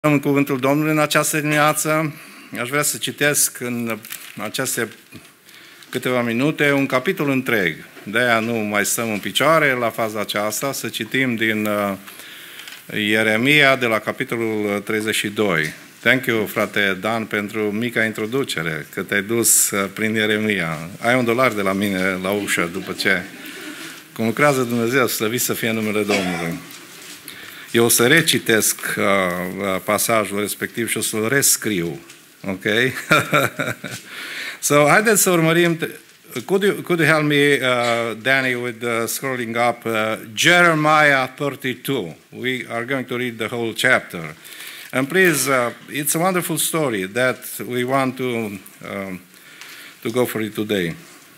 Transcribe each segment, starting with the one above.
În cuvântul Domnului în această dimineață, aș vrea să citesc în aceste câteva minute un capitol întreg. De-aia nu mai stăm în picioare la faza aceasta, să citim din Ieremia de la capitolul 32. Thank you, frate Dan, pentru mica introducere, că te-ai dus prin Ieremia. Ai $1 de la mine la ușă după ce cum lucrează Dumnezeu, slăvit să fie numele Domnului. Eu o să recitesc pasajul respectiv și o să-l rescriu. Ok? So, haideți să urmărim. Could you help me, Danny, with scrolling up Jeremiah 32. We are going to read the whole chapter. And please, it's a wonderful story that we want to go for it today.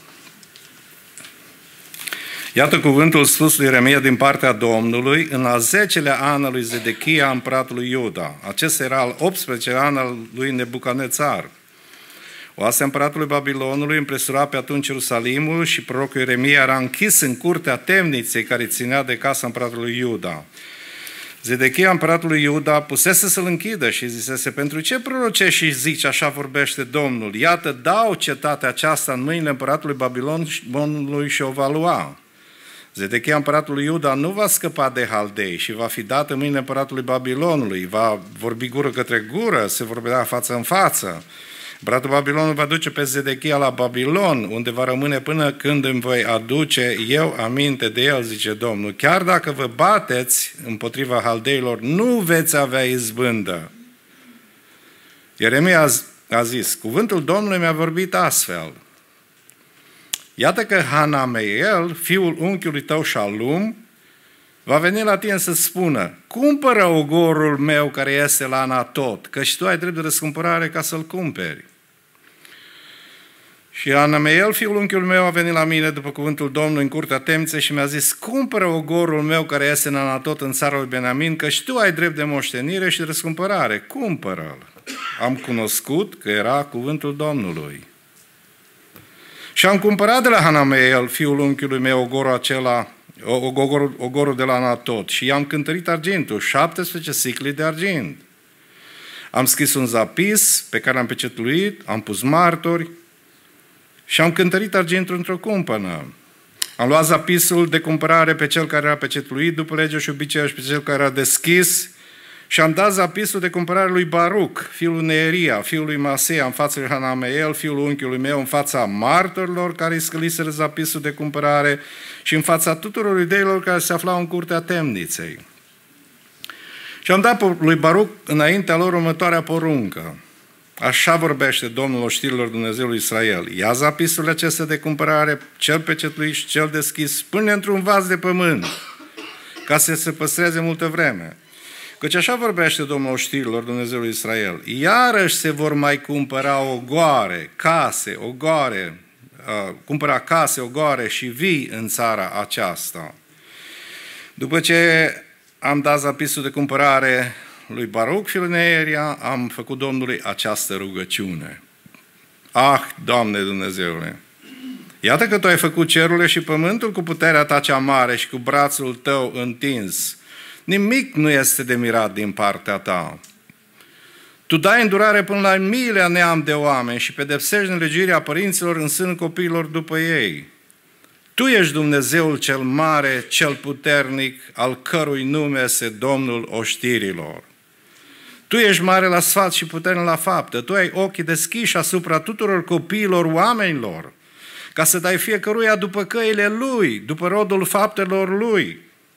Iată cuvântul spus lui Ieremia din partea Domnului în al 10-lea an al lui Zedechia, împăratul Iuda. Acesta era al 18-lea an al lui Nebucadnețar. Oasea împăratului Babilonului împresura pe atunci Ierusalimul și prorocul Ieremia era închis în curtea temniței care ținea de casa împăratului Iuda. Zedechia, împăratul Iuda, pusese să-l închidă și zisese: pentru ce prorocești și zici, așa vorbește Domnul? Iată, dau cetatea aceasta în mâinile împăratului Babilonului și o va lua. Zedechia, împăratul Iuda, nu va scăpa de Haldei și va fi dat în mâinile împăratului Babilonului. Va vorbi gură către gură, se vorbea față în față. Împăratul Babilonului va duce pe Zedechia la Babilon, unde va rămâne până când îmi voi aduce eu aminte de el, zice Domnul. Chiar dacă vă bateți împotriva haldeilor, nu veți avea izbândă. Ieremia a zis: cuvântul Domnului mi-a vorbit astfel. Iată că Hanameel, fiul unchiului tău Shalum, va veni la tine să-ți spună: cumpără ogorul meu care este la Anatot, căci tu ai drept de răscumpărare ca să-l cumperi. Și Hanameel, fiul unchiului meu, a venit la mine după cuvântul Domnului în curtea temniței și mi-a zis: cumpără ogorul meu care este în Anatot, în țara lui Benamin, căci tu ai drept de moștenire și de răscumpărare. Cumpără-l. Am cunoscut că era cuvântul Domnului. Și am cumpărat de la Hanameel, fiul unchiului meu, ogorul de la Anatot și i-am cântărit argintul, 17 sicli de argint. Am scris un zapis pe care l-am pecetluit, am pus martori și am cântărit argintul într-o cumpănă. Am luat zapisul de cumpărare pe cel care era pecetluit după legea și obiceiul și pe cel care era deschis și am dat zapisul de cumpărare lui Baruc, fiul lui Neeria, fiul lui Masea, în fața lui Hanameel, fiul unchiului meu, în fața martorilor care îi scăliseră zapisul de cumpărare și în fața tuturor iudeilor care se aflau în curtea temniței. Și am dat lui Baruc înaintea lor următoarea poruncă. Așa vorbește Domnul oștirilor Dumnezeului Israel. Ia zapisurile acestea de cumpărare, cel pecetluit și cel deschis, pune într-un vas de pământ, ca să se păstreze multă vreme. Căci așa vorbește Domnul oștirilor Dumnezeului Israel. Iarăși se vor mai cumpăra ogoare, case, ogoare, cumpăra case, ogoare și vii în țara aceasta. După ce am dat zapisul de cumpărare lui Baruc, fiul Neeria, am făcut Domnului această rugăciune. Ah, Doamne Dumnezeule! Iată că Tu ai făcut cerurile și pământul cu puterea Ta cea mare și cu brațul Tău întins. Nimic nu este de mirat din partea Ta. Tu dai îndurare până la miile neam de oameni și pedepsești nelegiuirea părinților în sânul copiilor după ei. Tu ești Dumnezeul cel mare, cel puternic, al cărui nume este Domnul oștirilor. Tu ești mare la sfat și puternic la faptă. Tu ai ochii deschiși asupra tuturor copiilor oamenilor, ca să dai fiecăruia după căile lui, după rodul faptelor lui.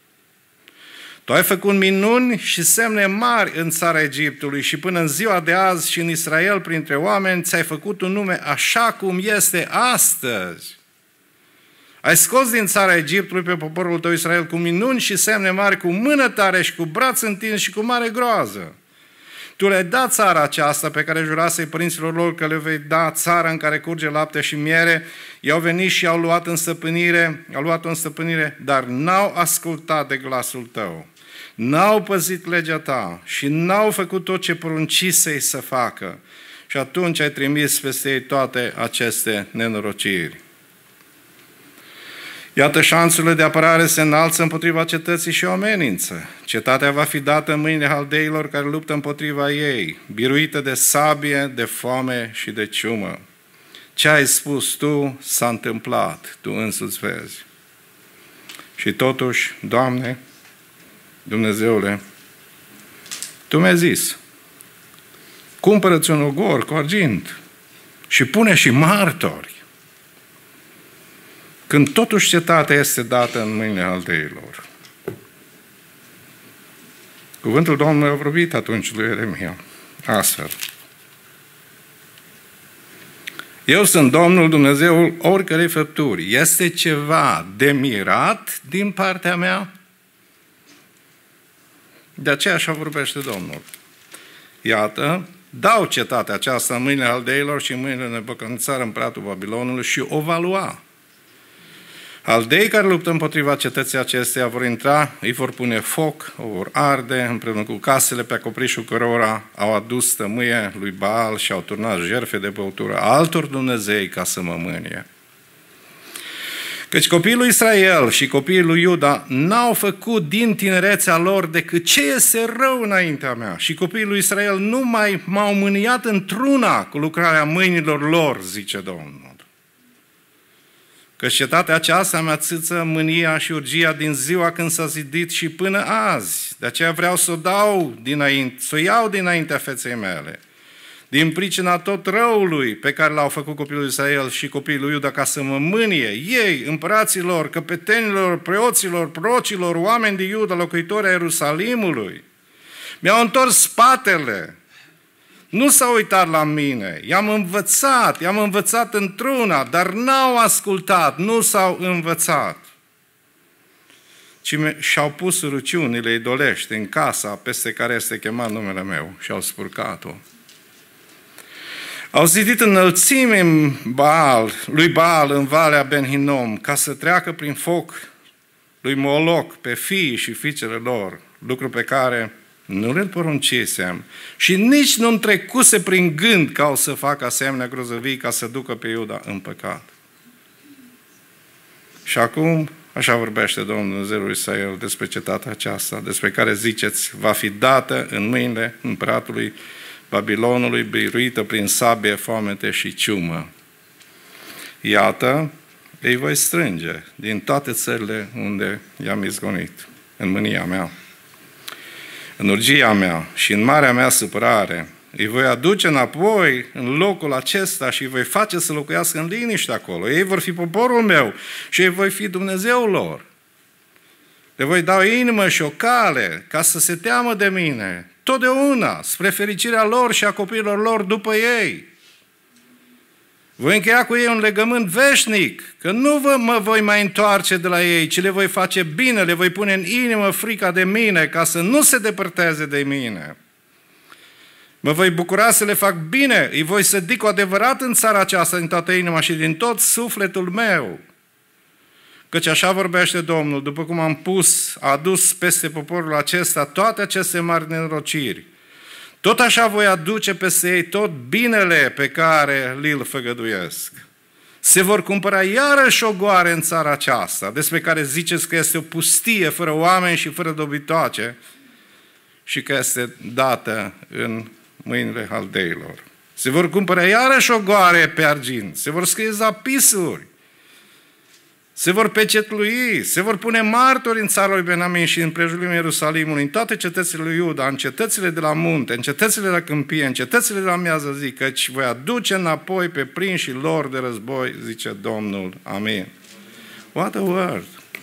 Tu ai făcut minuni și semne mari în țara Egiptului și până în ziua de azi și în Israel printre oameni ți-ai făcut un nume așa cum este astăzi. Ai scos din țara Egiptului pe poporul tău Israel cu minuni și semne mari, cu mână tare și cu braț întins și cu mare groază. Tu le-ai dat țara aceasta pe care jurasei părinților lor că le vei da, țara în care curge lapte și miere. I-au venit și au luat-o în stăpânire, dar n-au ascultat de glasul tău. N-au păzit legea ta și n-au făcut tot ce poruncisei să facă. Și atunci ai trimis peste ei toate aceste nenorociri. Iată, șanțurile de apărare se înalță împotriva cetății și o amenință. Cetatea va fi dată în mâinile haldeilor care luptă împotriva ei, biruită de sabie, de foame și de ciumă. Ce ai spus tu s-a întâmplat, tu însuți vezi. Și totuși, Doamne, Dumnezeule, Tu mi-ai zis, cumpără-ți un ogor cu argint și pune și martori, când totuși cetatea este dată în mâinile haldeilor. Cuvântul Domnului a vorbit atunci lui Ieremia astfel. Eu sunt Domnul Dumnezeul oricărei făpturi. Este ceva de mirat din partea mea? De aceea așa vorbește Domnul. Iată, dau cetatea aceasta în mâinile haldeilor și în mâinile Nebucadnețar, împăratul Babilonului, și o va lua. Haldei care luptă împotriva cetății acesteia vor intra, îi vor pune foc, o vor arde, împreună cu casele pe acoperișul cărora au adus tămâie lui Baal și au turnat jertfe de băutură altor dumnezei ca să mă mânie. Căci copiii lui Israel și copiii lui Iuda n-au făcut din tinerețea lor decât ce este rău înaintea mea. Și copiii lui Israel nu mai m-au mâniat într-una cu lucrarea mâinilor lor, zice Domnul. Că cetatea aceasta mea țâță mânia și urgia din ziua când s-a zidit și până azi. De aceea vreau să o dau dinainte, să o iau dinaintea feței mele. Din pricina tot răului pe care l-au făcut copiii lui Israel și copiii lui Iuda, ca să mă mânie ei, împăraților, căpetenilor, preoților, prorocilor, oameni din Iuda, locuitori ai Ierusalimului. Mi-au întors spatele. Nu s-au uitat la mine, i-am învățat într-una, dar n-au ascultat, nu s-au învățat. Ci și-au pus râciunile idolești în casa peste care este chemat numele meu și au spurcat-o. Au zidit înălțimi lui Baal în Valea Ben Hinnom, ca să treacă prin foc lui Moloc pe fiii și fiicele lor, lucru pe care nu le poruncisem și nici nu-mi trecuse prin gând ca o să fac asemenea grozăvii ca să ducă pe Iuda în păcat. Și acum, așa vorbește Domnul Dumnezeul Israel despre cetatea aceasta, despre care ziceți, va fi dată în mâinile împăratului Babilonului, biruită prin sabie, foamete și ciumă. Iată, îi voi strânge din toate țările unde i-am izgonit, în mânia mea. În urgia mea și în marea mea supărare, îi voi aduce înapoi în locul acesta și îi voi face să locuiască în liniște acolo. Ei vor fi poporul meu și ei voi fi Dumnezeul lor. Le voi da o inimă și o cale ca să se teamă de mine, totdeauna, spre fericirea lor și a copiilor lor după ei. Voi încheia cu ei un legământ veșnic, că nu mă voi mai întoarce de la ei, ci le voi face bine, le voi pune în inimă frica de mine, ca să nu se depărteze de mine. Mă voi bucura să le fac bine, îi voi sădi cu adevărat în țara aceasta din toată inima și din tot sufletul meu. Căci așa vorbește Domnul, după cum am adus peste poporul acesta toate aceste mari nenorociri, tot așa voi aduce peste ei tot binele pe care li-l făgăduiesc. Se vor cumpăra iarăși ogoare în țara aceasta, despre care ziceți că este o pustie fără oameni și fără dobitoace și că este dată în mâinile haldeilor. Se vor cumpăra iarăși ogoare pe argint, se vor scrie zapisuri, se vor pecetlui, se vor pune martori în țara lui Benamin și în prejurul Ierusalimului, în toate cetățile lui Iuda, în cetățile de la munte, în cetățile de la câmpie, în cetățile de la miază zi, căci voi aduce înapoi pe prinșii lor de război, zice Domnul. Amin. What a word!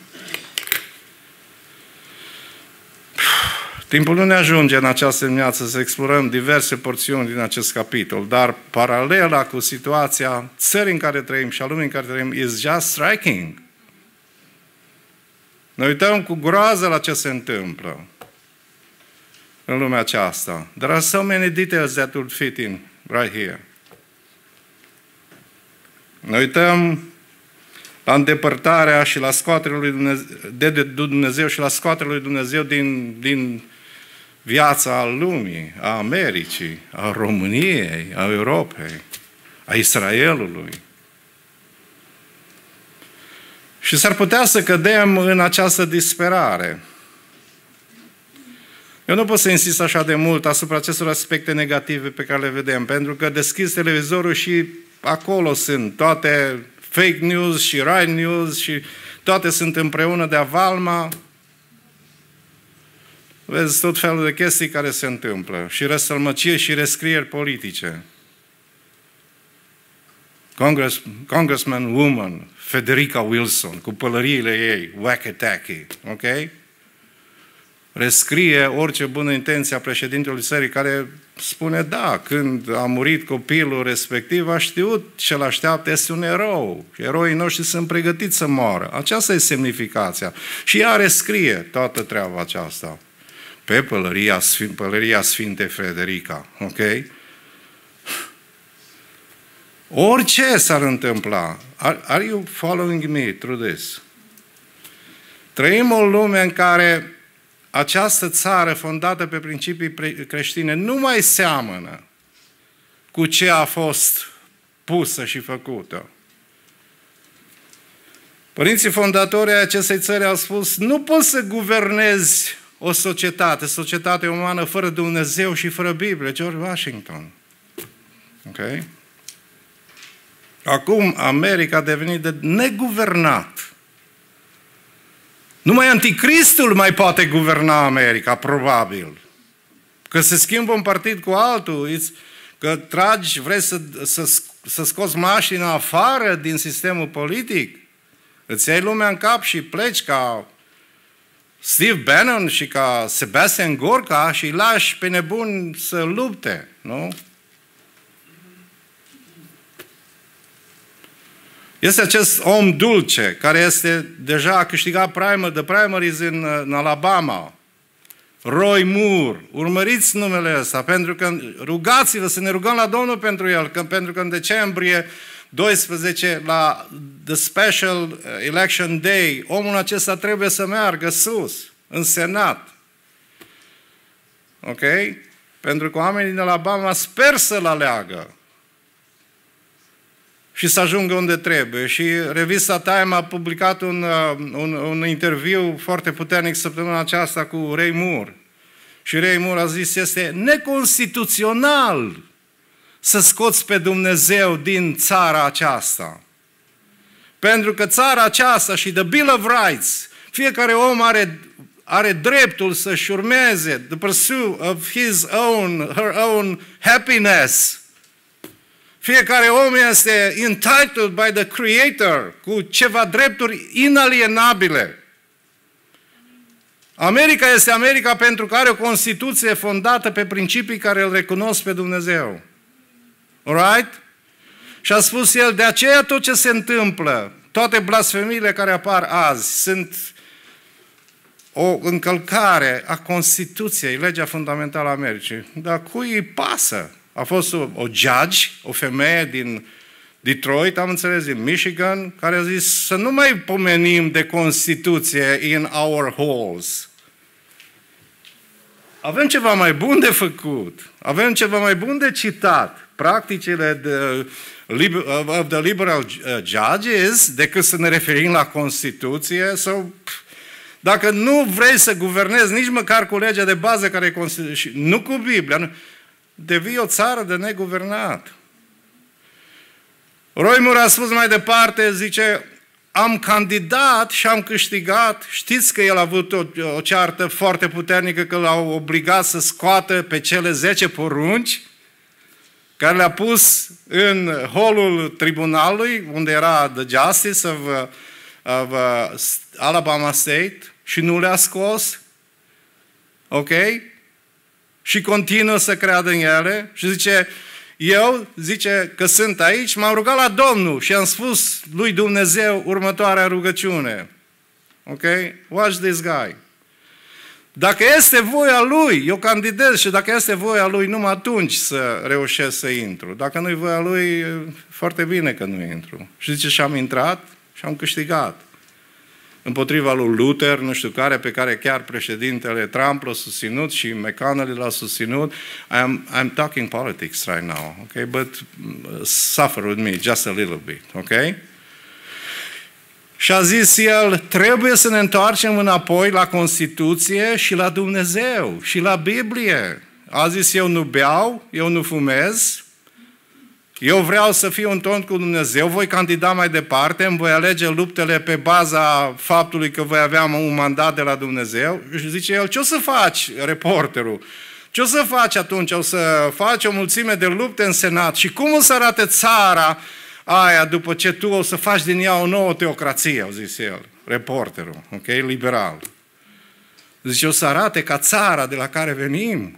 Timpul nu ne ajunge în această dimineață să explorăm diverse porțiuni din acest capitol, dar paralela cu situația țării în care trăim și a lumii în care trăim is just striking. Ne uităm cu groază la ce se întâmplă în lumea aceasta. There are so many details that would fit in right here. Ne uităm la îndepărtarea și la scoaterea lui Dumnezeu, de Dumnezeu și la scoaterea lui Dumnezeu din viața lumii, a Americii, a României, a Europei, a Israelului. Și s-ar putea să cădem în această disperare. Eu nu pot să insist așa de mult asupra acestor aspecte negative pe care le vedem, pentru că deschizi televizorul și acolo sunt toate fake news și right news și toate sunt împreună de avalma. Vezi tot felul de chestii care se întâmplă. Și răsălmăcie și rescrieri politice. Congressman woman, Federica Wilson, cu pălăriile ei, wacky-tacky, ok? Rescrie orice bună intenție a președintelui țării care spune, da, când a murit copilul respectiv, a știut ce-l așteaptă, este un erou. Eroii noștri sunt pregătiți să moară. Aceasta e semnificația. Și ea rescrie toată treaba aceasta pe pălăria Sfintei Frederica, ok? Orice s-ar întâmpla. Are you following me through this? Trăim o lume în care această țară fondată pe principii creștine nu mai seamănă cu ce a fost pusă și făcută. Părinții fondatori ai acestei țări au spus, nu poți să guvernezi o societate umană fără Dumnezeu și fără Biblie. George Washington. Ok? Acum America a devenit de neguvernat. Numai anticristul mai poate guverna America, probabil. Că se schimbă un partid cu altul, că vrei să scoți mașina afară din sistemul politic, îți iei lumea în cap și pleci ca Steve Bannon și ca Sebastian Gorka și îi lași pe nebuni să lupte, nu? Este acest om dulce, care deja a câștigat primaries în Alabama. Roy Moore. Urmăriți numele ăsta, pentru că rugați-vă să ne rugăm la Domnul pentru el, pentru că în decembrie 12, la The Special Election Day, omul acesta trebuie să meargă sus, în Senat. Ok? Pentru că oamenii din Alabama sper să-l aleagă și să ajungă unde trebuie. Și revista Time a publicat un interviu foarte puternic săptămâna aceasta cu Ray Moore. Și Ray Moore a zis, este neconstituțional să scoți pe Dumnezeu din țara aceasta. Pentru că țara aceasta și The Bill of Rights, fiecare om are dreptul să-și urmeze the pursuit of her own happiness. Fiecare om este entitled by the Creator cu ceva drepturi inalienabile. America este America pentru că are o Constituție fondată pe principii care îl recunosc pe Dumnezeu. Alright? Și a spus el, de aceea tot ce se întâmplă, toate blasfemiile care apar azi, sunt o încălcare a Constituției, legea fundamentală a Americii. Dar cui îi pasă? A fost o judge, o femeie din Detroit, am înțeles, din Michigan, care a zis să nu mai pomenim de Constituție in our halls. Avem ceva mai bun de făcut. Avem ceva mai bun de citat. Practicile of the liberal judges, decât să ne referim la Constituție. Sau, dacă nu vrei să guvernezi nici măcar cu legea de bază care e Constituție, nu cu Biblia, devii o țară de neguvernat. Roy Moore a spus mai departe, zice, am candidat și am câștigat. Știți că el a avut o ceartă foarte puternică, că l-au obligat să scoată pe cele 10 porunci care le-a pus în holul tribunalului, unde era the Justice of Alabama State, și nu le-a scos. Ok? Și continuă să creadă în ele și zice că sunt aici, m-am rugat la Domnul și am spus lui Dumnezeu următoarea rugăciune. Ok? Watch this guy. Dacă este voia lui, eu candidez și dacă este voia lui, numai atunci să reușesc să intru. Dacă nu-i voia lui, foarte bine că nu intru. Și zice, și am intrat și am câștigat. Împotriva lui Luther, nu știu care, pe care chiar președintele Trump l-a susținut și McConnell l-a susținut. I'm talking politics right now, okay? But suffer with me just a little bit, okay? Și a zis el, trebuie să ne întoarcem înapoi la Constituție și la Dumnezeu și la Biblie. A zis, eu nu beau, eu nu fumez, eu vreau să fiu în ton cu Dumnezeu, voi candida mai departe, îmi voi alege luptele pe baza faptului că voi avea un mandat de la Dumnezeu. Și zice el, ce o să faci, reporterul? Ce o să faci atunci? O să faci o mulțime de lupte în Senat și cum o să arate țara aia după ce tu o să faci din ea o nouă teocrație, au zis el, reporterul, ok, liberal. Zice, o să arate ca țara de la care venim.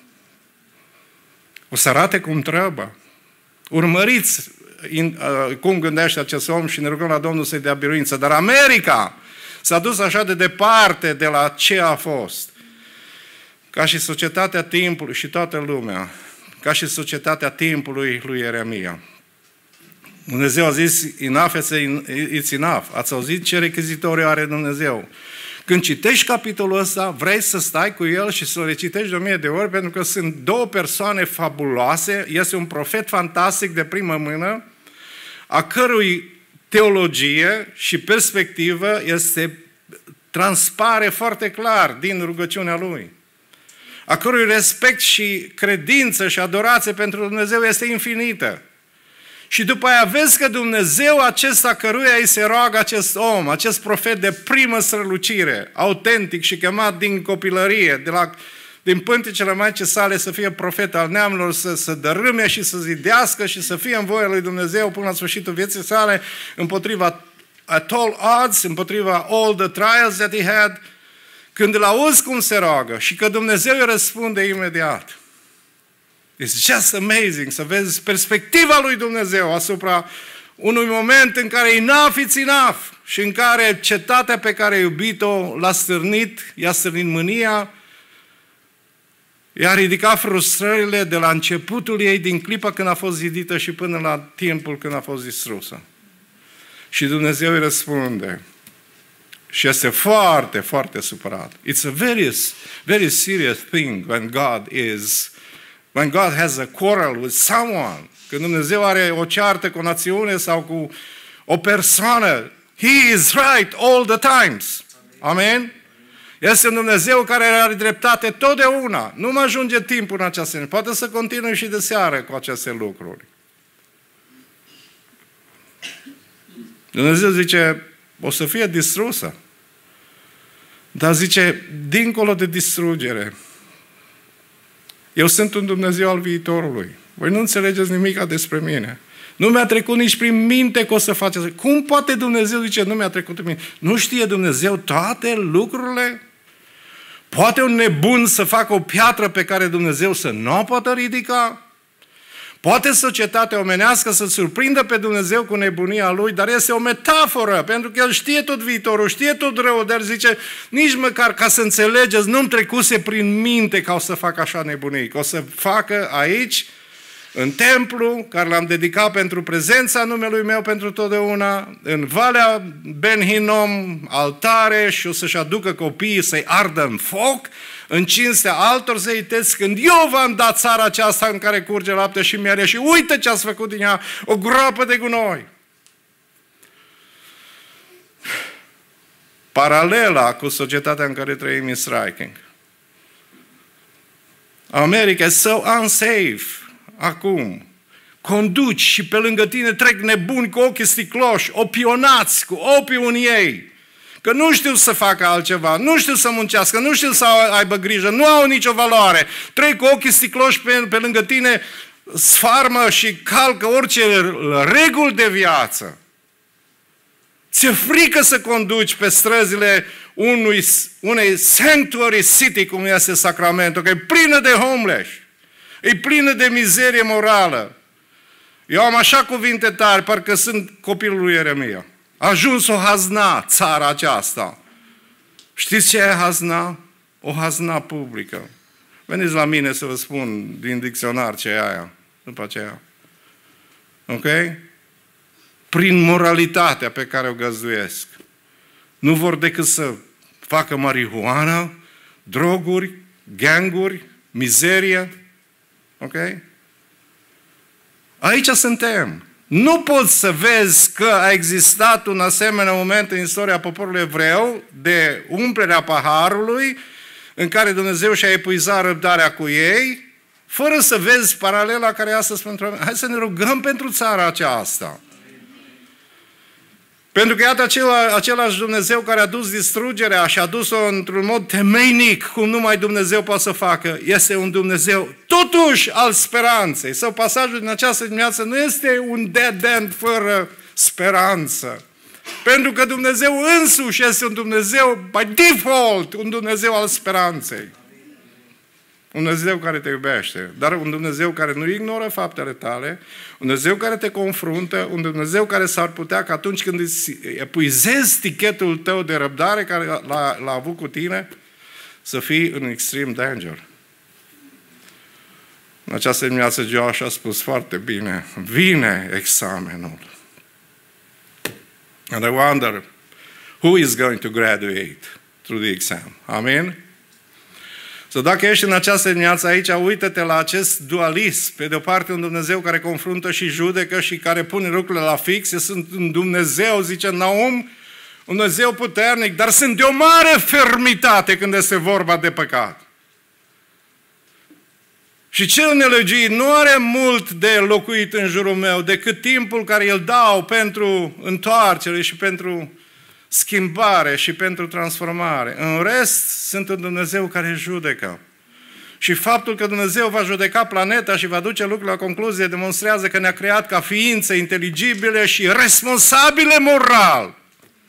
O să arate cum trebuie. Urmăriți cum gândește acest om și ne rugăm la Domnul să-i dea biruință. Dar America s-a dus așa de departe de la ce a fost. Ca și societatea timpului și toată lumea, ca și societatea timpului lui Ieremia. Dumnezeu a zis, enough, it's enough. Ați auzit ce rechizitoriu are Dumnezeu? Când citești capitolul ăsta, vrei să stai cu el și să-l recitești de 1000 de ori, pentru că sunt două persoane fabuloase, este un profet fantastic de primă mână, a cărui teologie și perspectivă transpare foarte clar din rugăciunea lui, a cărui respect și credință și adorație pentru Dumnezeu este infinită. Și după aia vezi că Dumnezeu acesta căruia îi se roagă acest om, acest profet de primă strălucire, autentic și chemat din copilărie, din pântecele Maicii sale să fie profet al neamurilor, să dărâme și să zidească și să fie în voia lui Dumnezeu până la sfârșitul vieții sale, împotriva at all odds, împotriva all the trials that he had, când îl auzi cum se roagă și că Dumnezeu îi răspunde imediat. It's just amazing să vezi perspectiva lui Dumnezeu asupra unui moment în care enough it's enough și în care cetatea pe care a iubit-o l-a stârnit, i-a stârnit mânia, i-a ridicat frustrările de la începutul ei, din clipa când a fost zidită și până la timpul când a fost distrusă. Și Dumnezeu îi răspunde. Și este foarte, foarte supărat. It's a very serious thing when God has a quarrel with someone. Când Dumnezeu are o ceartă cu o națiune sau cu o persoană, He is right all the times. Amen? Este un Dumnezeu care are dreptate totdeauna. Nu mă ajunge timpul în această. Poate să continui și de seară cu aceste lucruri. Dumnezeu zice, o să fie distrusă. Dar zice, dincolo de distrugere, eu sunt un Dumnezeu al viitorului. Voi nu înțelegeți nimic despre mine. Nu mi-a trecut nici prin minte că o să faceți. Cum poate Dumnezeu, zice, nu mi-a trecut prin minte? Nu știe Dumnezeu toate lucrurile? Poate un nebun să facă o piatră pe care Dumnezeu să nu o poată ridica? Poate societatea omenească să surprindă pe Dumnezeu cu nebunia Lui, dar este o metaforă, pentru că El știe tot viitorul, știe tot rău, dar zice, nici măcar ca să înțelegeți, nu-mi trecuse prin minte că o să fac așa nebunii, că o să facă aici, în templu, care l-am dedicat pentru prezența numelui meu pentru totdeauna, în Valea Ben Hinnom, altare, și o să-și aducă copiii să-i ardă în foc, în cinstea altor zeități, când eu v-am dat țara aceasta în care curge lapte și miere și uite ce ați făcut din ea, o groapă de gunoi. Paralela cu societatea în care trăim e striking. America e so unsafe acum. Conduci și pe lângă tine trec nebuni cu ochii sticloși, opionați, cu opiu în ei, că nu știu să facă altceva, nu știu să muncească, nu știu să aibă grijă, nu au nicio valoare. Trec cu ochii sticloși pe lângă tine, sfarmă și calcă orice reguli de viață. Ți-e frică să conduci pe străzile unei sanctuary city, cum este Sacramento, că e plină de homeless, e plină de mizerie morală. Eu am așa cuvinte tari, parcă sunt copilul lui Ieremia. A ajuns o hazna, țara aceasta. Știți ce e hazna? O hazna publică. Veniți la mine să vă spun din dicționar ce e aia. După aceea. Ok? Prin moralitatea pe care o găzduiesc. Nu vor decât să facă marihuana, droguri, ganguri, mizerie. Ok? Aici suntem. Nu poți să vezi că a existat un asemenea moment în istoria poporului evreu de umplerea paharului în care Dumnezeu și-a epuizat răbdarea cu ei, fără să vezi paralela care e astăzi pentru oameni. Hai să ne rugăm pentru țara aceasta. Pentru că iată același Dumnezeu care a dus distrugerea și a dus-o într-un mod temeinic, cum numai Dumnezeu poate să facă, este un Dumnezeu totuși al speranței. Sau pasajul din această dimineață nu este un dead end fără speranță. Pentru că Dumnezeu însuși este un Dumnezeu, by default, un Dumnezeu al speranței. Un Dumnezeu care te iubește, dar un Dumnezeu care nu ignoră faptele tale, un Dumnezeu care te confruntă, un Dumnezeu care s-ar putea că atunci când îți epuizezi tichetul tău de răbdare care l-a avut cu tine, să fii în extreme danger. În această dimineață Joash a spus foarte bine, vine examenul. And I wonder, who is going to graduate through the exam? Amen? So, dacă ești în această dimineață aici, uită-te la acest dualism. Pe de o parte, un Dumnezeu care confruntă și judecă și care pune lucrurile la fix. Sunt un Dumnezeu, zice Naum, un Dumnezeu puternic, dar sunt de o mare fermitate când este vorba de păcat. Și cel nelegiuit nu are mult de locuit în jurul meu decât timpul care îl dau pentru întoarcere și pentru schimbare și pentru transformare. În rest, sunt un Dumnezeu care judecă. Și faptul că Dumnezeu va judeca planeta și va duce lucrurile la concluzie demonstrează că ne-a creat ca ființe inteligibile și responsabile moral.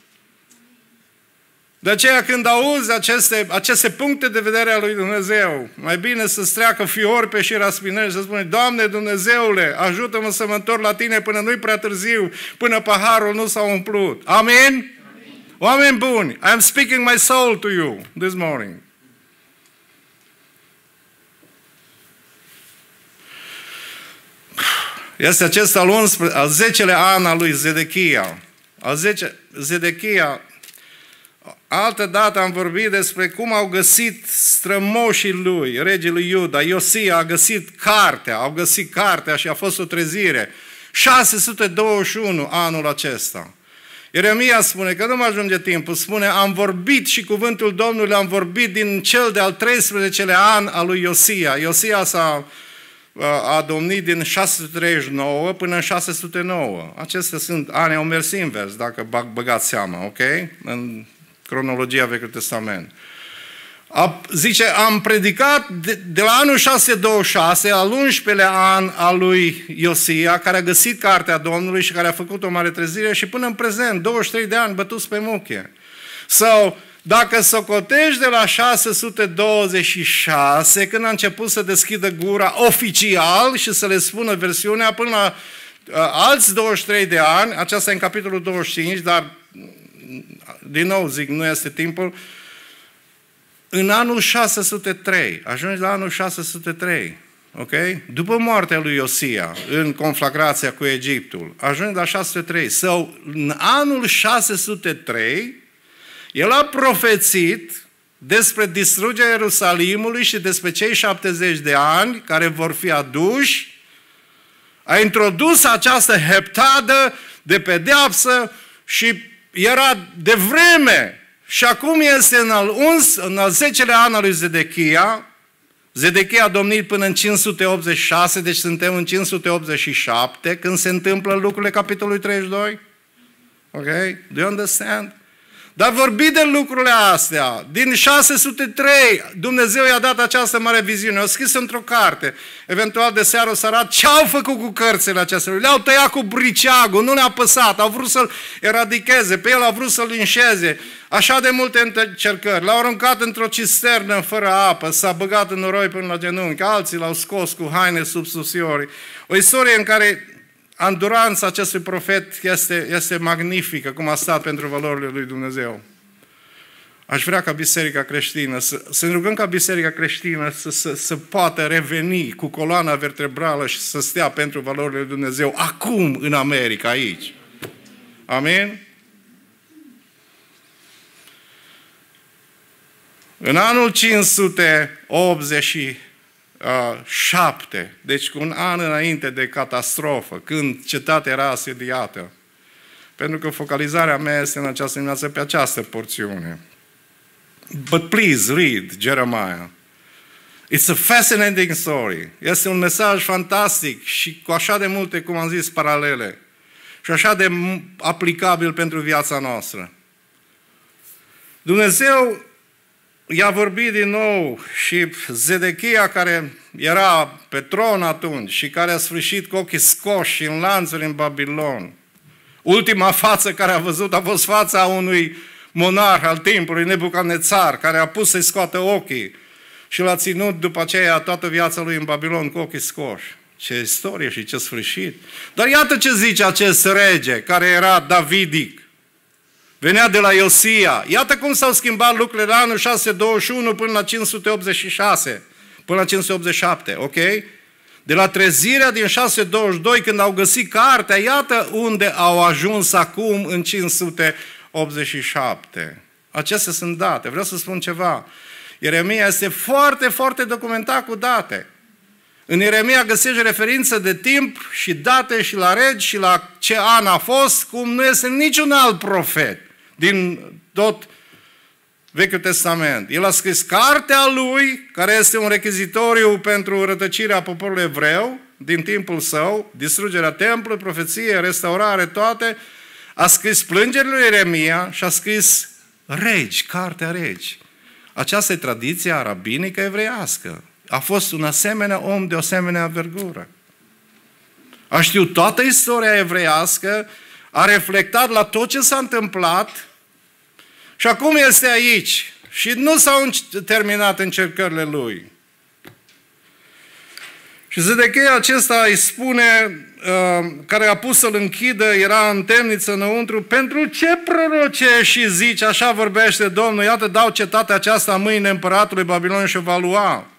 De aceea când auzi aceste puncte de vedere ale lui Dumnezeu, mai bine să-ți treacă fiori pe șira spinării și să spune, Doamne Dumnezeule, ajută-mă să mă întorc la Tine până nu-i prea târziu, până paharul nu s-a umplut. Amin? Oameni buni, I am speaking my soul to you this morning. Este acest al 10-lea an al lui Zedechia. Zedechia, altă dată am vorbit despre cum au găsit strămoșii lui, regele lui Iuda. Iosia a găsit cartea și a fost o trezire. 621 anul acesta. Ieremia spune că nu mă ajunge timpul, spune, am vorbit și cuvântul Domnului am vorbit din cel de-al 13-lea an al lui Iosia. Iosia a domnit din 639 până în 609. Acestea sunt ani, au mers invers, dacă băgați seama, ok? În cronologia Vechiului Testament. Zice, am predicat de la anul 626, al 11-lea an al lui Iosia, care a găsit cartea Domnului și care a făcut o mare trezire și până în prezent, 23 de ani bătuți pe muche. Sau, dacă socotești de la 626, când a început să deschidă gura oficial și să le spună versiunea, până la alți 23 de ani, aceasta e în capitolul 25, dar din nou zic, nu este timpul, în anul 603, ajungi la anul 603, ok? După moartea lui Iosia, în conflagrația cu Egiptul, ajungi la 603. Sau în anul 603, el a profețit despre distrugerea Ierusalimului și despre cei 70 de ani care vor fi aduși, a introdus această heptadă de pedeapsă și era de vreme. Și acum este în al 10-lea an al lui Zedechia. Zedechia a domnit până în 586, deci suntem în 587, când se întâmplă lucrurile capitolului 32. Ok? Do you understand? Dar vorbi de lucrurile astea. Din 603, Dumnezeu i-a dat această mare viziune. O scris într-o carte. Eventual de seară o să arăt ce au făcut cu cărțile acestea. Le-au tăiat cu briceagul, nu le-a păsat. Au vrut să-l eradicheze, pe el au vrut să-l linșeze. Așa de multe încercări. L-au aruncat într-o cisternă fără apă, s-a băgat în noroi până la genunchi. Alții l-au scos cu haine subsidiori. O istorie în care anduranța acestui profet este magnifică, cum a stat pentru valorile lui Dumnezeu. Aș vrea ca biserica creștină, să ne rugăm ca biserica creștină să poată reveni cu coloana vertebrală și să stea pentru valorile lui Dumnezeu acum în America, aici. Amin? În anul 580 7, deci cu un an înainte de catastrofă, când cetatea era asediată. Pentru că focalizarea mea este în această dimineață pe această porțiune. But please read Jeremiah. It's a fascinating story. Este un mesaj fantastic și cu așa de multe, cum am zis, paralele. Și așa de aplicabil pentru viața noastră. Dumnezeu i-a vorbit din nou și Zedechia, care era pe tron atunci și care a sfârșit cu ochii scoși și în lanțuri în Babilon. Ultima față care a văzut a fost fața unui monarh al timpului, Nebucadnețar, care a pus să-i scoată ochii și l-a ținut după aceea toată viața lui în Babilon cu ochii scoși. Ce istorie și ce sfârșit! Dar iată ce zice acest rege, care era davidic. Venea de la Iosia. Iată cum s-au schimbat lucrurile la anul 621 până la 586, până la 587, ok? De la trezirea din 622, când au găsit cartea, iată unde au ajuns acum în 587. Acestea sunt date. Vreau să spun ceva. Ieremia este foarte, foarte documentat cu date. În Ieremia găsești referință de timp și date și la regi și la ce an a fost, cum nu este niciun alt profet din tot Vechiul Testament. El a scris cartea lui, care este un rechizitoriu pentru rătăcirea poporului evreu din timpul său, distrugerea templului, profeție, restaurare, toate. A scris plângerile lui Ieremia și a scris regi, cartea regi. Aceasta e tradiția rabinică evreiască. A fost un asemenea om de o asemenea vergură. A știut toată istoria evreiască, a reflectat la tot ce s-a întâmplat și acum este aici. Și nu s-au terminat încercările lui. Și Zedechia acesta îi spune, care a pus să-l închidă, era în temniță înăuntru, pentru ce prorocești și zici, așa vorbește Domnul, iată dau cetatea aceasta în mâinile împăratului Babilon și o va lua.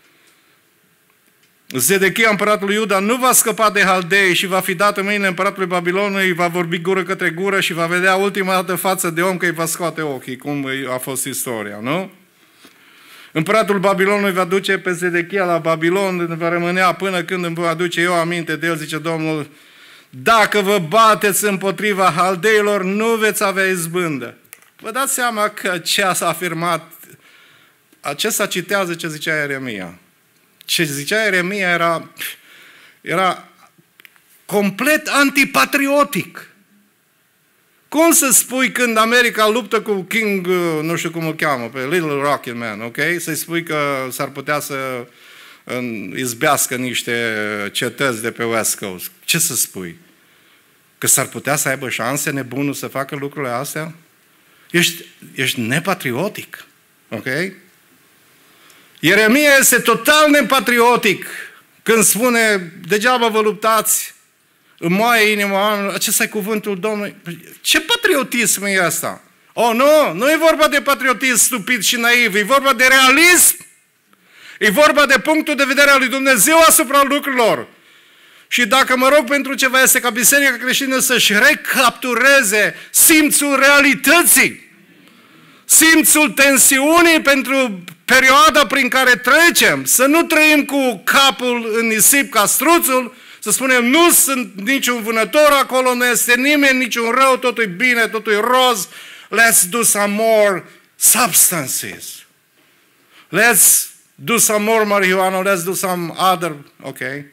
Zedechia, împăratul lui Iuda, nu va scăpa de Haldei și va fi dat în mâinile împăratului Babilonului, va vorbi gură către gură și va vedea ultima dată față de om că îi va scoate ochii, cum a fost istoria, nu? Împăratul Babilonului va duce pe Zedechia la Babilon, va rămânea până când îmi va aduce eu aminte de el, zice Domnul, dacă vă bateți împotriva haldeilor, nu veți avea izbândă. Vă dați seama că ce a afirmat, acesta citează ce zicea Ieremia. Ce zicea Ieremia era complet antipatriotic. Cum să spui când America luptă cu King, nu știu cum îl cheamă, pe Little Rocket Man, ok? Să-i spui că s-ar putea să izbească niște cetăți de pe West Coast. Ce să spui? Că s-ar putea să aibă șanse nebunul să facă lucrurile astea? Ești nepatriotic, ok? Ieremia este total nepatriotic când spune, degeaba vă luptați, îmi moaie inima, acesta e cuvântul Domnului. Ce patriotism e ăsta? Oh, nu e vorba de patriotism stupid și naiv, e vorba de realism. E vorba de punctul de vedere al lui Dumnezeu asupra lucrurilor. Și dacă mă rog pentru ceva, este ca Biserica creștină să-și recaptureze simțul realității, simțul tensiunii pentru perioada prin care trecem, să nu trăim cu capul în nisip ca struțul, să spunem, nu sunt niciun vânător acolo, nu este nimeni, niciun rău, totul e bine, totul e roz. Let's do some more substances. Let's do some more marijuana, let's do some other, okay.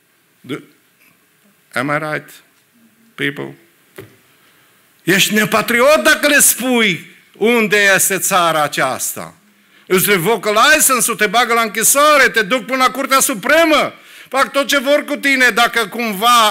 Am I right, people? Ești nepatriot dacă le spui unde este țara aceasta. Îți revocă license-ul, te bagă la închisoare, te duc până la Curtea Supremă. Fac tot ce vor cu tine dacă cumva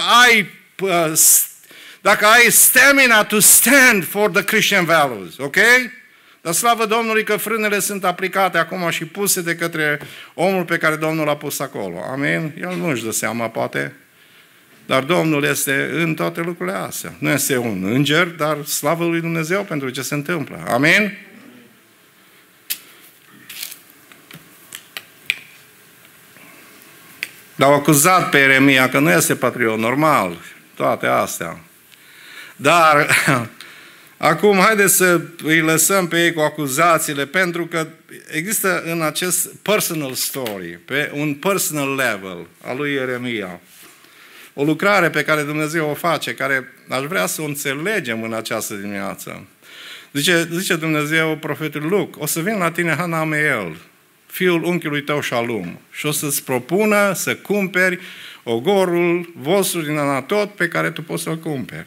ai stamina to stand for the Christian values, ok? Dar slavă Domnului că frânele sunt aplicate acum și puse de către omul pe care Domnul l-a pus acolo. Amin? El nu își dă seama, poate. Dar Domnul este în toate lucrurile astea. Nu este un înger, dar slavă lui Dumnezeu pentru ce se întâmplă. Amin? L-au acuzat pe Ieremia că nu este patriot, normal, toate astea. Dar Acum, haideți să îi lăsăm pe ei cu acuzațiile, pentru că există în acest personal story, pe un personal level al lui Ieremia, o lucrare pe care Dumnezeu o face, care aș vrea să o înțelegem în această dimineață. Zice Dumnezeu profetul Luc, o să vin la tine Hanameel, fiul unchiului tău Shalum, și o să-ți propună să cumperi ogorul vostru din Anatot pe care tu poți să-l cumperi.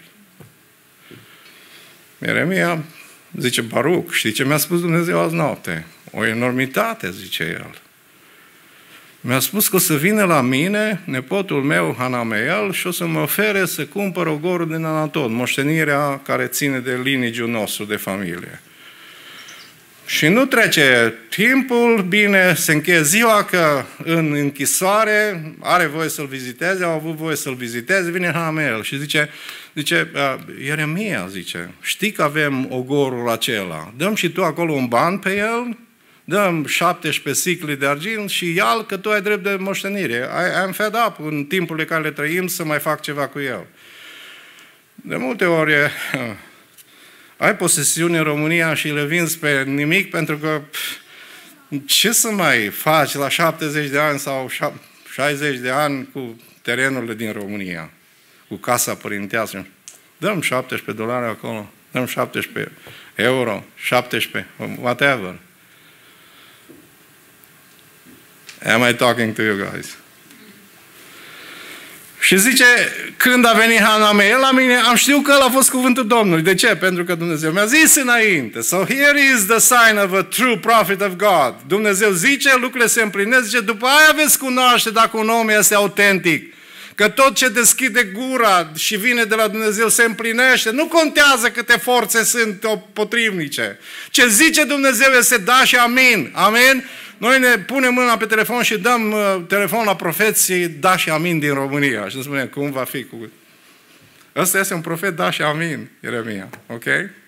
Ieremia zice, Baruc, știi ce mi-a spus Dumnezeu azi noapte? O enormitate, zice el. Mi-a spus că o să vină la mine nepotul meu, Hanameel, și o să mă ofere să cumpăr ogorul din Anatot, moștenirea care ține de lineagiul nostru de familie. Și nu trece timpul, bine, se încheie ziua că în închisoare are voie să-l viziteze, au avut voie să-l viziteze, vine Hanameel și zice, Ieremia, zice, știi că avem ogorul acela, dăm și tu acolo un ban pe el, dăm 17 sicli de argint și ia-l că tu ai drept de moștenire. I'm fed up în timpurile care le trăim să mai fac ceva cu el. De multe ori ai posesiune în România și le vinzi pe nimic pentru că ce să mai faci la 70 de ani sau 60 de ani cu terenurile din România, cu casa părintească. Dăm $17 acolo, dăm 17 euro, 17, whatever. Am I talking to you guys? Și zice, când a venit Hanameel la mine, am știut că ăla a fost cuvântul Domnului. De ce? Pentru că Dumnezeu mi-a zis înainte. So here is the sign of a true prophet of God. Dumnezeu zice, lucrurile se împlinesc, zice, după aia veți cunoaște dacă un om este autentic. Că tot ce deschide gura și vine de la Dumnezeu se împlinește. Nu contează câte forțe sunt potrivnice. Ce zice Dumnezeu este da și amin. Amin? Noi ne punem mâna pe telefon și dăm telefon la profeții da și amin din România. Și spunem, cum va fi cu... Ăsta este un profet da și amin, Ieremia. Ok?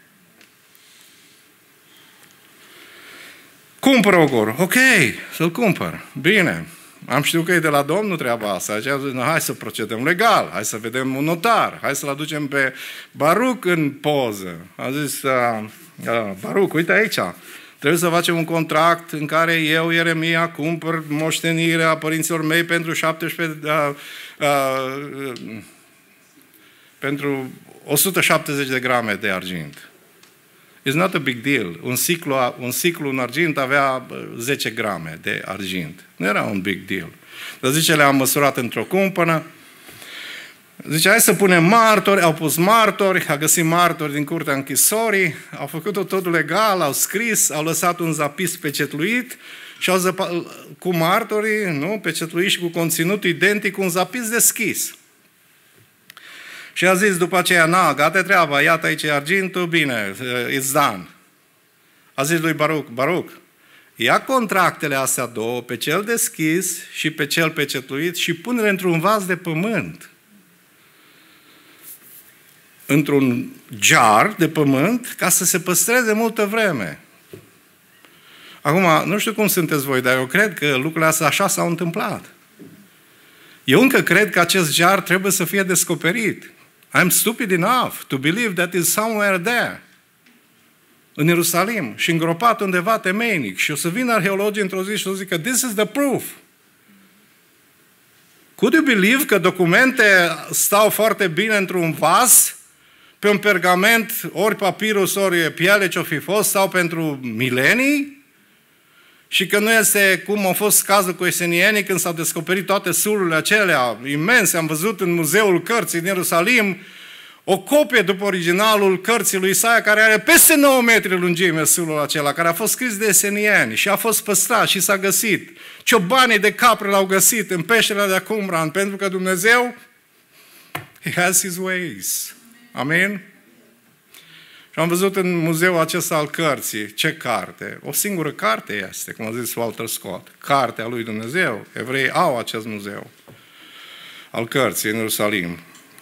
Cumpără ogorul. Ok, să-l cumpăr. Bine. Am știut că e de la Domnul treaba asta. Aceea zis, hai să procedăm legal, hai să vedem un notar, hai să-l aducem pe Baruc în poză. A zis, Baruc, uite aici, trebuie să facem un contract în care eu, Ieremia, cumpăr moștenirea părinților mei pentru 17, pentru 170 de grame de argint. It's not a big deal. Un siclu în argint avea 10 grame de argint. Nu era un big deal. Dar zice, le-am măsurat într-o cumpănă. Zice, hai să punem martori. Au pus martori, a găsit martori din curtea închisorii, au făcut-o totul legal, au scris, au lăsat un zapis pecetluit și au cu martorii, nu, pecetluit și cu conținut identic, un zapis deschis. Și a zis după aceea, na, gata treaba, iată aici e argintul, bine, it's done. A zis lui Baruc, ia contractele astea două, pe cel deschis și pe cel pecetluit și pune-le într-un vas de pământ. Într-un jar de pământ, ca să se păstreze multă vreme. Acum, nu știu cum sunteți voi, dar eu cred că lucrurile astea așa s-au întâmplat. Eu încă cred că acest jar trebuie să fie descoperit. I'm stupid enough to believe that is somewhere there. În Ierusalim și îngropat undeva temeinic. Și o să vină arheologii într-o zi și o să zică, this is the proof. Could you believe că documente stau foarte bine într-un vas, pe un pergament, ori papirus, ori piele ce-o fi fost, sau pentru milenii? Și că nu este cum a fost cazul cu esenienii când s-au descoperit toate sulurile acelea imense. Am văzut în Muzeul Cărții din Ierusalim o copie după originalul cărții lui Isaia, care are peste 9 metri lungime sulul acela, care a fost scris de esenieni și a fost păstrat și s-a găsit. Ciobanii de capre l-au găsit în peștera de Qumran, pentru că Dumnezeu, He has His ways. Amin? Și am văzut în muzeul acesta al cărții, ce carte? O singură carte este, cum a zis Walter Scott. Cartea lui Dumnezeu. Evreii au acest muzeu al cărții în Ierusalim.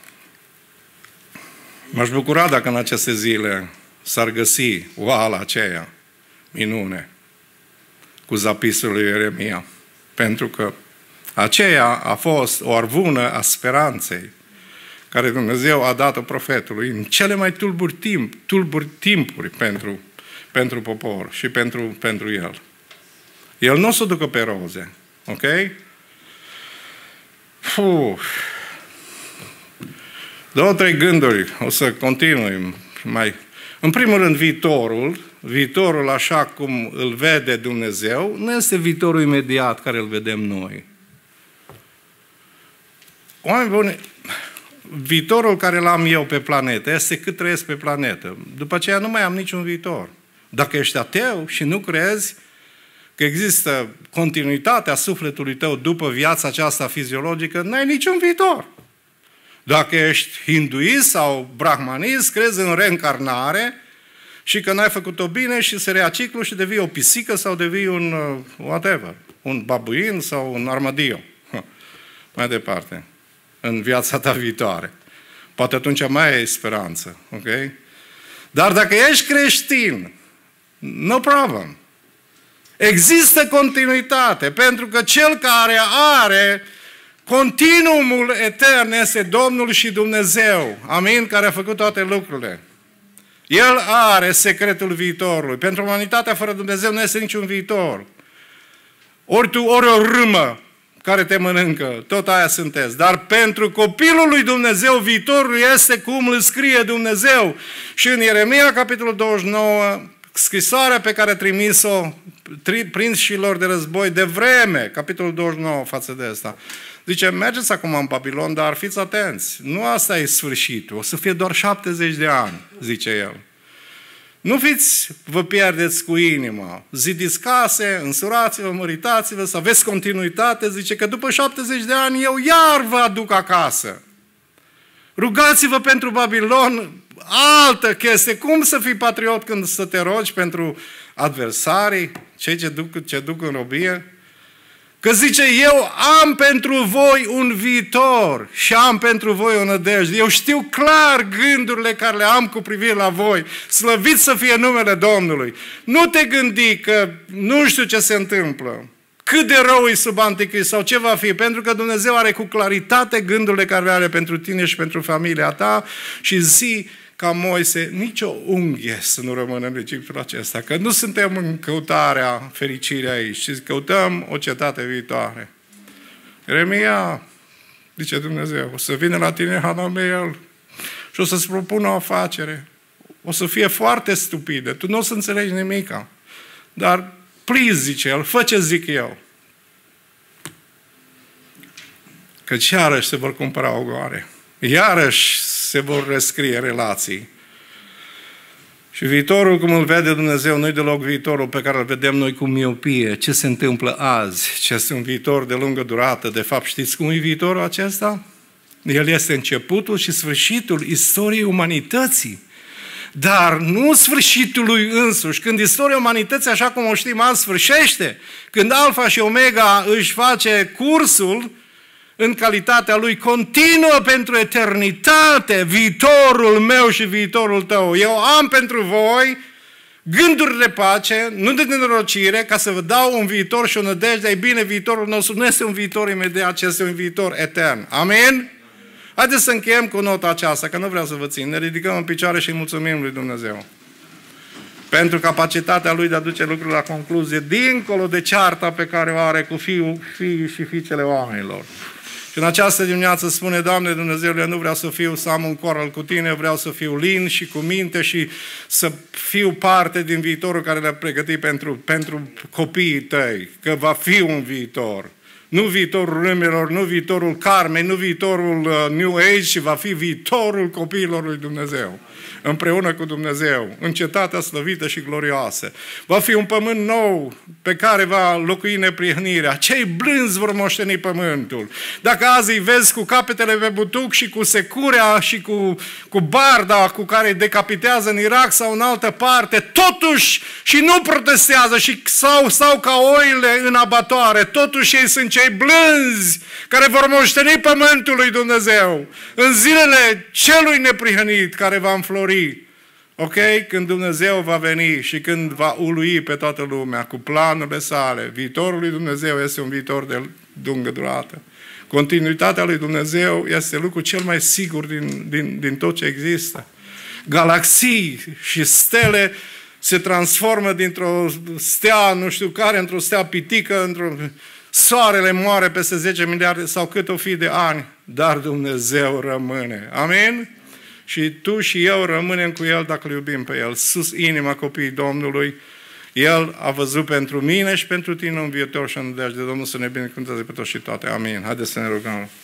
M-aș bucura dacă în aceste zile s-ar găsi oala aceea, minune, cu zapisul lui Ieremia. Pentru că aceea a fost o arvună a speranței care Dumnezeu a dat-o profetului în cele mai tulburi timpuri pentru popor și pentru el. El nu o să ducă pe roze. Ok? Două, trei gânduri. O să continui mai. În primul rând, viitorul așa cum îl vede Dumnezeu, nu este viitorul imediat care îl vedem noi. Oameni buni, viitorul care l-am eu pe planetă este cât trăiesc pe planetă. După aceea nu mai am niciun viitor. Dacă ești ateu și nu crezi că există continuitatea sufletului tău după viața aceasta fiziologică, n-ai niciun viitor. Dacă ești hinduist sau brahmanist, crezi în reîncarnare și că n-ai făcut-o bine și se rea ciclu și devii o pisică sau devii un whatever, un babuin sau un armadillo. Mai departe, în viața ta viitoare. Poate atunci mai ai speranță, ok? Dar dacă ești creștin, no problem. Există continuitate, pentru că cel care are continuumul etern este Domnul și Dumnezeu. Amin? Care a făcut toate lucrurile. El are secretul viitorului. Pentru umanitatea fără Dumnezeu nu este niciun viitor. Ori tu, ori o râmă care te mănâncă, tot aia sunteți. Dar pentru copilul lui Dumnezeu, viitorul este cum îl scrie Dumnezeu. Și în Ieremia, capitolul 29, scrisoarea pe care a trimis-o prinșilor de război de vreme, capitolul 29 față de asta. Zice, mergeți acum în Babilon, dar fiți atenți. Nu asta e sfârșitul. O să fie doar 70 de ani, zice el. Nu vă pierdeți cu inima. Zidiți case, însurați-vă, măritați-vă, să aveți continuitate. Zice că după 70 de ani eu iar vă aduc acasă. Rugați-vă pentru Babilon, altă chestie. Cum să fii patriot când să te rogi pentru adversarii, cei ce duc în robie? Că zice, eu am pentru voi un viitor și am pentru voi o nădejde. Eu știu clar gândurile care le am cu privire la voi. Slăvit să fie numele Domnului. Nu te gândi că nu știu ce se întâmplă, cât de rău e sub Anticrist sau ce va fi, pentru că Dumnezeu are cu claritate gândurile care le are pentru tine și pentru familia ta și zi ca Moise, nicio unghie să nu rămână în Egiptul acesta, că nu suntem în căutarea fericirii aici, ci căutăm o cetate viitoare. Ieremia, zice Dumnezeu, o să vină la tine Hanameel și o să-ți propună o afacere. O să fie foarte stupidă, tu nu o să înțelegi nimica. Dar, please, zice el, fă ce zic eu. Căci iarăși se vor cumpăra ogoare. Iarăși se vor rescrie relații. Și viitorul, cum îl vede Dumnezeu, nu-i deloc viitorul pe care îl vedem noi cu miopie. Ce se întâmplă azi? Ce este un viitor de lungă durată? De fapt, știți cum e viitorul acesta? El este începutul și sfârșitul istoriei umanității. Dar nu sfârșitul lui însuși. Când istoria umanității, așa cum o știm azi, sfârșește, când Alfa și Omega își face cursul, în calitatea lui, continuă pentru eternitate viitorul meu și viitorul tău. Eu am pentru voi gânduri de pace, nu de nenorocire, ca să vă dau un viitor și o nădejde. Ei bine, viitorul nostru nu este un viitor imediat, ci este un viitor etern. Amin? Haideți să încheiem cu nota aceasta, că nu vreau să vă țin. Ne ridicăm în picioare și îi mulțumim lui Dumnezeu pentru capacitatea lui de a duce lucrurile la concluzie, dincolo de cearta pe care o are cu fiii și fiicele oamenilor. Și în această dimineață spune, Doamne Dumnezeule, nu vreau să am un coral cu Tine, vreau să fiu lin și cu minte și să fiu parte din viitorul care le-a pregătit pentru copiii Tăi, că va fi un viitor. Nu viitorul râmelor, nu viitorul karmei, nu viitorul New Age, ci va fi viitorul copiilor lui Dumnezeu. Împreună cu Dumnezeu, în cetatea slăvită și glorioasă. Va fi un pământ nou pe care va locui neprihănirea. Cei blânzi vor moșteni pământul. Dacă azi îi vezi cu capetele pe butuc și cu securea și cu barda cu care îi decapitează în Irak sau în altă parte, totuși și nu protestează și sau ca oile în abatoare, totuși ei sunt cei blânzi care vor moșteni pământul lui Dumnezeu în zilele celui neprihănit care va înflori. Ok? Când Dumnezeu va veni și când va ului pe toată lumea cu planurile sale, viitorul lui Dumnezeu este un viitor de lungă durată. Continuitatea lui Dumnezeu este lucrul cel mai sigur din tot ce există. Galaxii și stele se transformă dintr-o stea, nu știu care, într-o stea pitică, soarele moare peste 10 miliarde sau cât o fi de ani, dar Dumnezeu rămâne. Amin? Și tu și eu rămânem cu El dacă îl iubim pe El. Sus inima copiii Domnului. El a văzut pentru mine și pentru tine un viitor și în nădejde de Domnul să ne binecuvânteze pe toți și toate. Amin. Haideți să ne rugăm.